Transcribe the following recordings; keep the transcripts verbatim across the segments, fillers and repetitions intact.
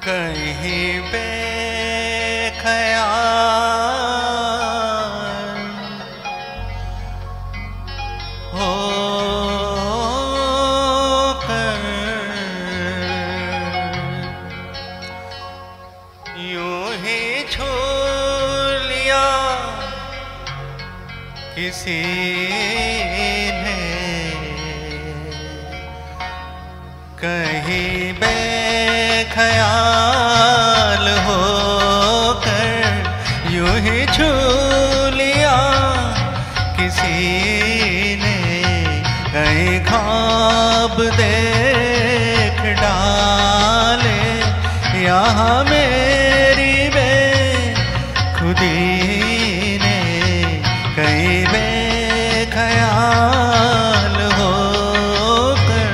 कहीं बेख्याल हो कर यूं ही छू लिया किसी ने, कहीं बेख्याल हो कर यूं ही छू लिया किसी ने, कहीं ख्वाब देख डाले यहाँ मेरी बेखुदी ने, कहीं बेख्याल हो कर।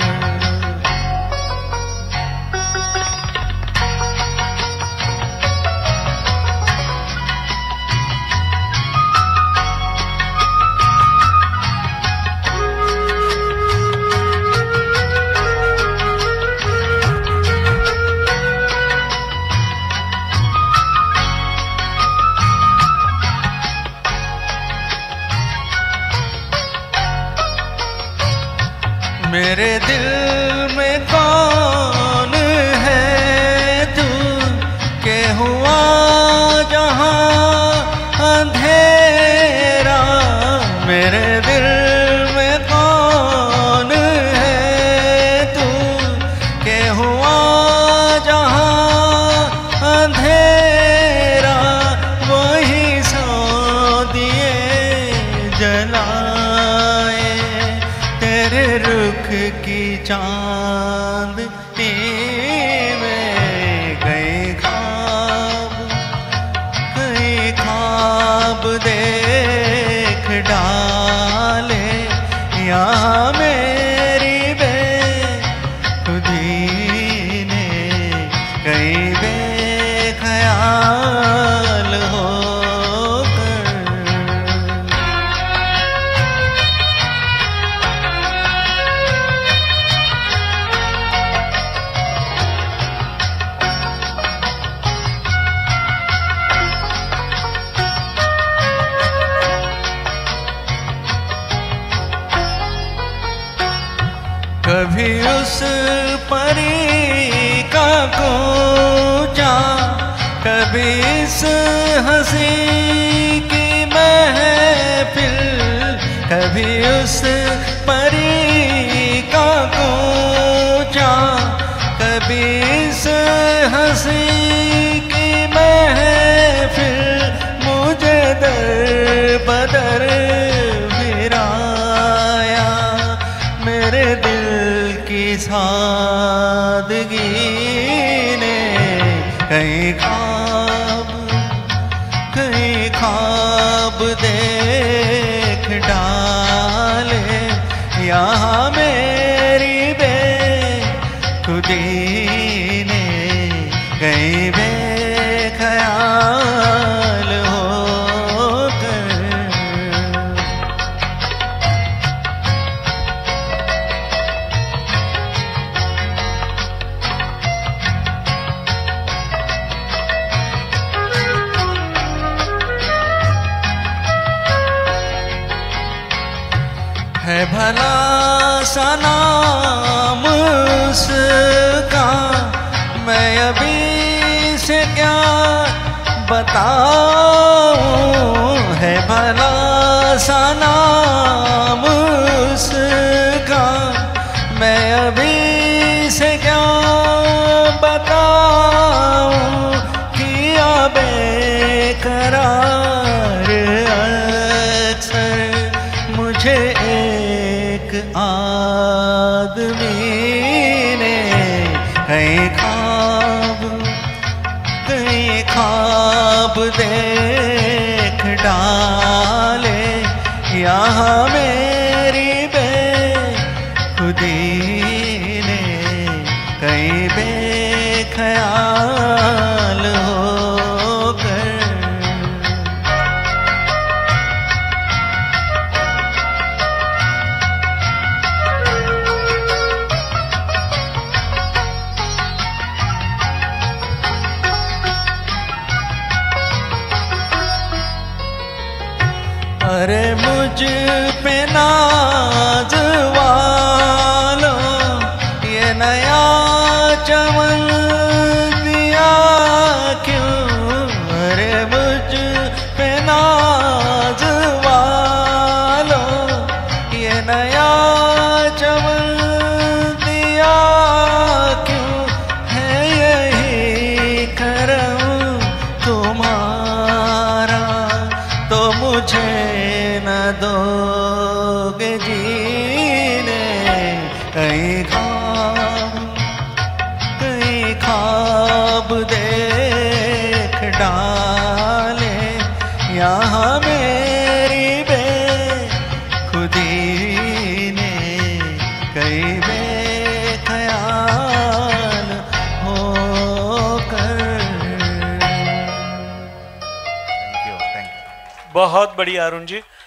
मेरे दिल में कौन है तू के हुआ जहां अंधेरा, मेरे दिल में कौन है तू के हुआ जहां अंधेरा, वही सौ दिए जलाए तेरे रुख की चांदनी में, कई ख्वाब कई ख्वाब देख डाले यहाँ मेरी बेखुदी ने, कई बेख्याल हो कर। कभी उस परी का कूचा, कभी इस हंसी की महफिल, कभी उस परी का कूचा, कभी इस हंसी की महफिल, मुझे दर बदर फिराया मेरे दिल की सादगी ने, कई ख्वाब कई ख्वाब देख डाले यहाँ मेरी बेखुदी ने, कई बेख्याल हो कर। है भला सा नाम उसका, मैं अभी से क्या बताऊं, है भला सा नाम उसका, मैं अभी से क्या बताऊं, किया बेकरार अक्सर मुझे एक आदमी ने, कई ख्वाब कई ख्वाब देख डाले यहाँ मेरी बेखुदी ने, कई बेख्याल हो कर। अरे मुझ पे नाज वालों ये नया चमन दिया क्यों? अरे मुझ पे नाज वालों ये नया चमन दिया क्यों? है यही करम तुम्हारा तो मुझे न दोगे जीने। कहीं ख्वाब कहीं ख्वाब देख डाले यहाँ मेरी बेखुदी ने। कई बेख्याल होकर। बहुत बढ़िया अरुण जी।